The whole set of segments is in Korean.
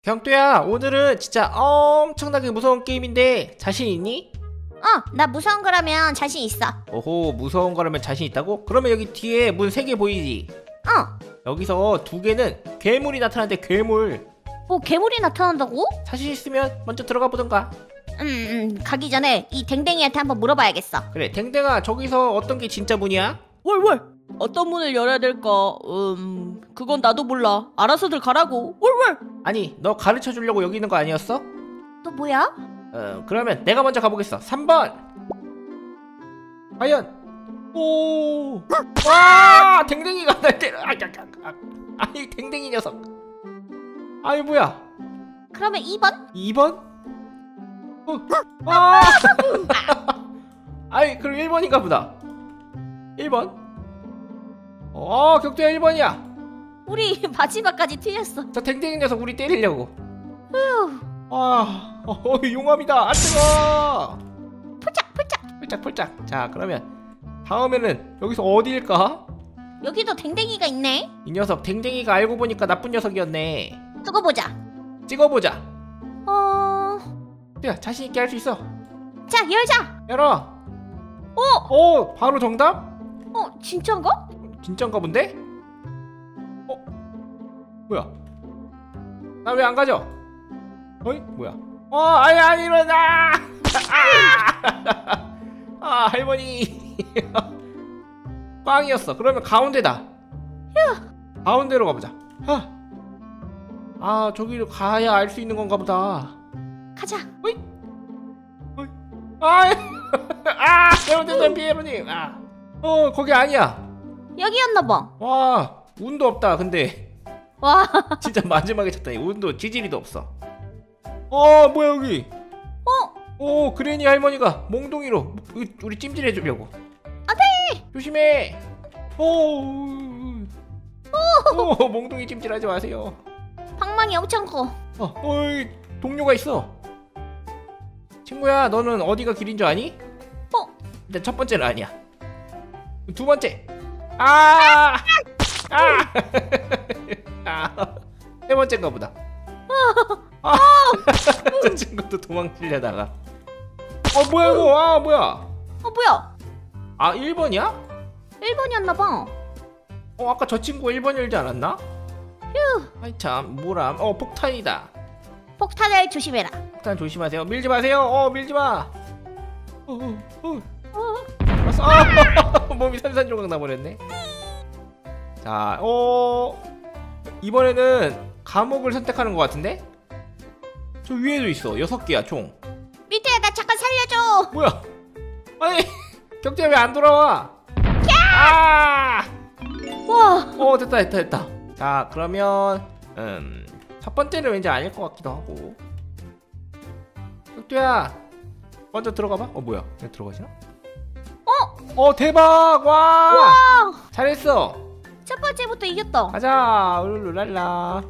경뚜야, 오늘은 진짜 엄청나게 무서운 게임인데 자신 있니? 나 무서운 거라면 자신 있어. 오호, 무서운 거라면 자신 있다고? 그러면 여기 뒤에 문 3개 보이지? 여기서 2개는 괴물이 나타나는데 괴물. 괴물이 나타난다고? 자신 있으면 먼저 들어가 보던가. 가기 전에 이 댕댕이한테 한번 물어봐야겠어. 그래, 댕댕아, 저기서 어떤 게 진짜 문이야? 월 어떤 문을 열어야 될까? 그건 나도 몰라. 알아서들 가라고. 월 아니, 너 가르쳐 주려고 여기 있는 거 아니었어? 또 뭐야? 그러면 내가 먼저 가보겠어. 3번. 과연. 오. 와, 댕댕이가 날 때려. 아니, 댕댕이 녀석. 아이, 뭐야? 그러면 2번? 2번? 아! 아이, 그럼 1번인가 보다. 1번? 격투야 1번이야. 우리 마지막까지 틀렸어. 저 댕댕이 녀석 우리 때리려고. 휴. 용암이다. 아, 뜨거. 폴짝. 폴짝. 자, 그러면 다음에는 여기서 어디일까? 여기도 댕댕이가 있네. 이 녀석 댕댕이가 알고 보니까 나쁜 녀석이었네. 두고 보자. 찍어보자. 야, 자신 있게 할 수 있어. 자, 열자. 열어. 바로 정답? 진짜인가? 진짠가 본데? 뭐야? 나 왜 안 가져? 어이? 뭐야? 아니 일어나! 할머니. 꽝이었어. 그러면 가운데다. 가운데로 가보자. 저기로 가야 알 수 있는 건가 보다. 가자. 어이? 잘못했어, 피에로님. 거기 아니야. 여기였나봐. 와, 운도 없다. 근데 와. 진짜 마지막에 쳤다니. 운도 지지리도 없어. 뭐야 여기? 그레니 할머니가 몽둥이로 우리 찜질해 주려고. 안돼. 조심해. 몽둥이 찜질하지 마세요. 방망이 엄청 커. 동료가 있어. 친구야, 너는 어디가 길인 줄 아니? 일단 첫 번째는 아니야. 두 번째. 세 번째인가 보다. 저 친구도 도망치려다가. 뭐야 이거? 뭐야? 뭐야? 1번이야? 1번이었나봐. 아까 저 친구 1번 열지 않았나? 휴. 아이 참, 뭐람. 폭탄이다. 폭탄을 조심해라. 폭탄 조심하세요. 밀지 마세요. 밀지 마. 알았어. 몸이 산산조각 나버렸네. 자, 이번에는 감옥을 선택하는 것 같은데? 저 위에도 있어. 6개야 총. 밑에 나 잠깐 살려줘. 뭐야? 아니, 격자 왜 안 돌아와? 와. 됐다. 자, 그러면 첫 번째는 왠지 아닐 것 같기도 하고. 격투야, 먼저 들어가봐. 뭐야? 왜 들어가시나? 대박! 와! 잘했어. 첫 번째부터 이겼다. 가자. 울룰랄라.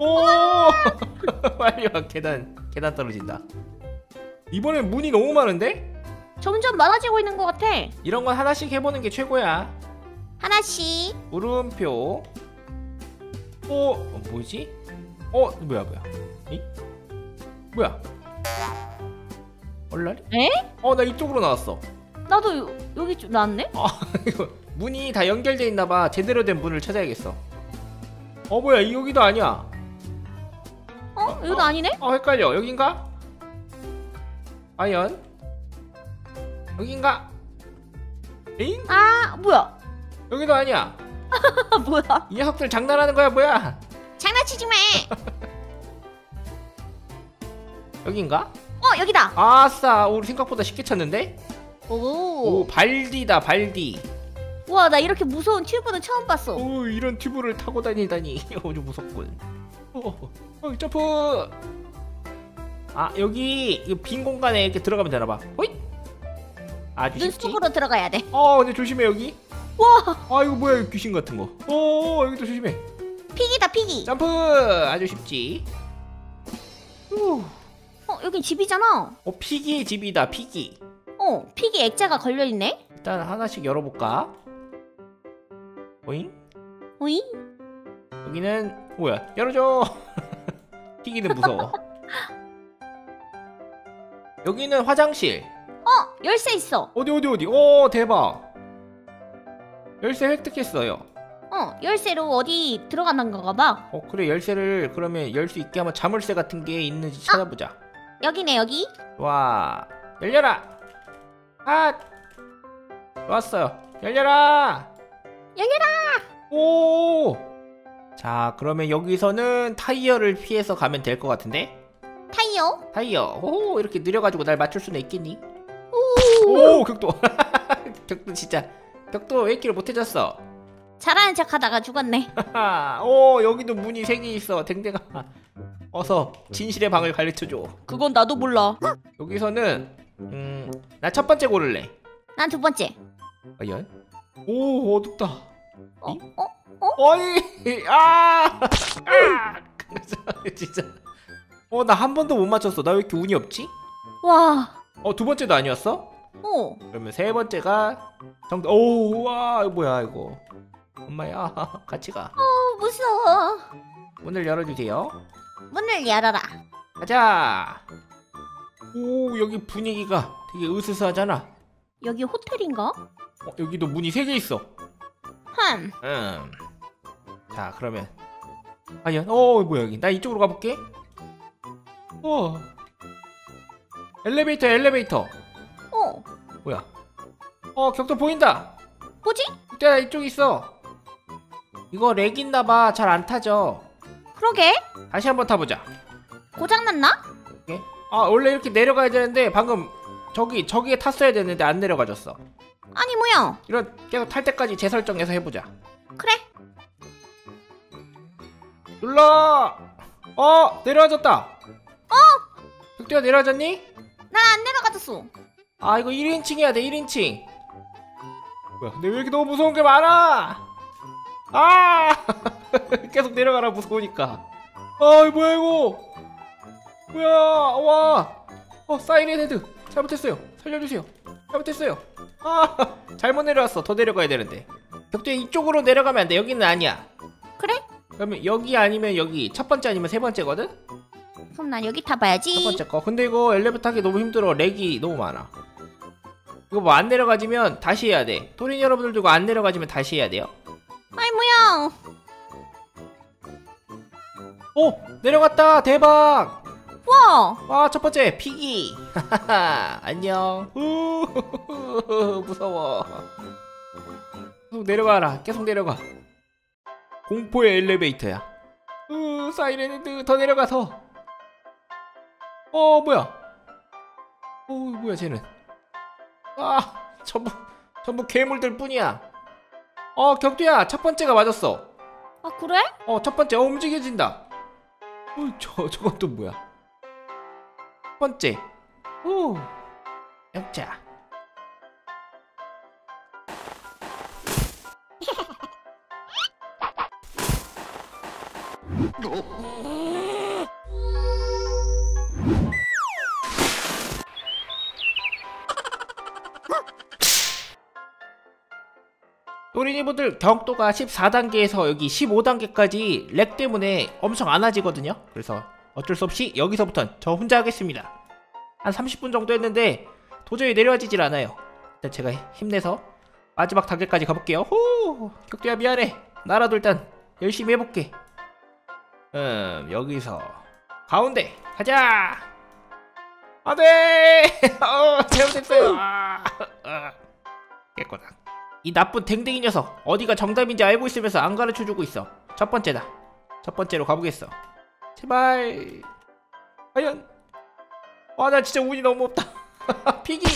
빨리 와. 계단 떨어진다. 이번엔 문이 너무 많은데? 점점 많아지고 있는 것 같아. 이런 건 하나씩 해보는 게 최고야. 하나씩. 물음표. 뭐지? 뭐야? 이? 뭐야? 얼라리? 에? 나 이쪽으로 나왔어. 나도 여기 좀 나왔네? 이거 문이 다 연결돼 있나봐. 제대로 된 문을 찾아야겠어. 뭐야, 여기도 아니야. 여기도 아니네? 헷갈려. 여긴가? 과연? 여긴가? 에잉? 뭐야? 여기도 아니야. 뭐야? 이 녀석들 장난하는 거야, 뭐야? 장난치지 마. 여긴가? 여기다. 아싸, 우리 생각보다 쉽게 찾는데? 오. 발디다, 발디. 와, 나 이렇게 무서운 튜브는 처음 봤어. 이런 튜브를 타고 다니다니. 아주 무섭군. 점프. 여기 이 빈 공간에 이렇게 들어가면 되나봐. 호잇. 아주 쉽지. 눈속으로 들어가야 돼. 근데 조심해 여기. 와. 이거 뭐야, 이거 귀신 같은 거. 여기도 조심해. 픽이다, 픽이. 점프. 아주 쉽지. 여긴 집이잖아. 피기의 집이다, 피기. 픽이 액자가 걸려있네. 일단 하나씩 열어볼까? 오잉? 오잉? 여기는 뭐야? 열어줘. 피기는 무서워. 여기는 화장실. 열쇠 있어. 어디. 오, 대박. 열쇠 획득했어요. 열쇠로 어디 들어가는 건가 봐. 그래, 열쇠를 그러면 열 수 있게 한번 자물쇠 같은 게 있는지 찾아보자. 여기네, 여기. 와, 열려라. 좋았어요. 열려라. 오. 자, 그러면 여기서는 타이어를 피해서 가면 될 것 같은데. 타이어. 오, 이렇게 느려가지고 날 맞출 수는 있겠니? 오, 격도. 격도 진짜. 격도 왜 이렇게 못해졌어? 잘하는 척 하다가 죽었네. 오, 여기도 문이 3개 있어. 댕댕아, 어서 진실의 방을 가르쳐줘. 그건 나도 몰라. 여기서는 나 첫 번째 고를래. 난 두 번째. 과연? 오, 어둡다. 어? 아니, 진짜. 나 한 번도 못 맞췄어. 나 왜 이렇게 운이 없지? 와. 두 번째도 아니었어? 그러면 세 번째가 정답. 오, 와, 이거 뭐야 이거? 엄마야, 같이 가. 무서워. 문을 열어주세요. 문을 열어라. 가자. 오, 여기 분위기가 되게 으스스하잖아. 여기 호텔인가? 여기도 문이 3개 있어. 흠. 자, 그러면 과연 뭐야 여기? 나 이쪽으로 가볼게. 엘리베이터. 뭐야? 격도 보인다. 뭐지? 그때 이쪽 있어. 이거 렉 있나봐. 잘 안 타죠. 그러게. 다시 한번 타보자. 고장났나? 원래 이렇게 내려가야 되는데 방금 저기에 탔어야 되는데 안 내려가졌어. 아니 뭐야? 이런 계속 탈 때까지 재설정해서 해보자. 그래. 눌러. 내려와졌다. 격도야, 내려와졌니? 난 안 내려가졌어. 이거 1인칭 해야 돼. 1인칭. 뭐야, 근데 왜 이렇게 너무 무서운 게 많아? 계속 내려가라, 무서우니까. 이거 뭐야 이거? 뭐야? 와. 사이렌 헤드. 잘못했어요. 살려주세요. 잘못했어요. 잘못 내려왔어. 더 내려가야 되는데. 격투에 이쪽으로 내려가면 안 돼. 여기는 아니야. 그래? 그러면 여기 아니면 여기. 첫 번째 아니면 세 번째거든? 그럼 난 여기 타봐야지. 첫 번째 거. 근데 이거 엘리베이터 타기 너무 힘들어. 렉이 너무 많아. 이거 뭐 안 내려가지면 다시 해야 돼. 토린 여러분들도 이거 안 내려가지면 다시 해야 돼요. 아이 뭐야? 내려갔다. 대박. 와. 첫 번째 피기. 안녕. 무서워. 계속 내려가라. 계속 내려가. 공포의 엘리베이터야. 사이렌 헤드. 더 내려가서. 뭐야? 뭐야 쟤는? 전부 괴물들 뿐이야. 격투야, 첫 번째가 맞았어. 그래? 첫 번째. 움직여진다. 저건 또 뭐야? 첫 번째. 영자. 또린이분들 격도가 14단계에서 여기 15단계까지 렉 때문에 엄청 안 와지거든요. 그래서 어쩔 수 없이 여기서부턴 저 혼자 하겠습니다. 한 30분 정도 했는데 도저히 내려와지질 않아요. 일단 제가 힘내서 마지막 단계까지 가볼게요. 격도야 미안해. 나라도 일단 열심히 해볼게. 여기서 가운데 가자. 안돼. 잘못했어요. 깨끗하다. 이 나쁜 댕댕이 녀석, 어디가 정답인지 알고 있으면서 안 가르쳐주고 있어. 첫 번째다. 첫 번째로 가보겠어. 제발. 과연. 나 진짜 운이 너무 없다. 피기.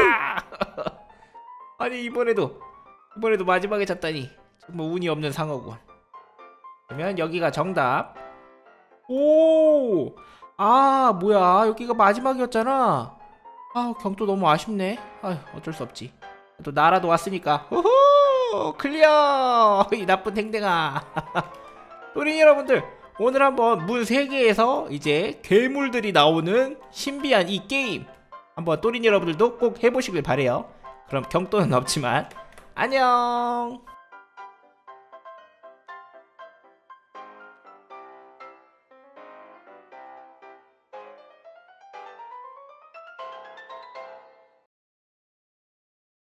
아니 이번에도 마지막에 졌다니 정말 운이 없는 상어군. 그러면 여기가 정답. 뭐야, 여기가 마지막이었잖아. 경도 너무 아쉽네. 어쩔 수 없지. 또 나라도 왔으니까. 클리어. 이 나쁜 댕댕아. 또린 여러분들, 오늘 한번 문 3개에서 이제 괴물들이 나오는 신비한 이 게임 한번 또린 여러분들도 꼭 해보시길 바래요. 그럼 경도는 없지만 안녕.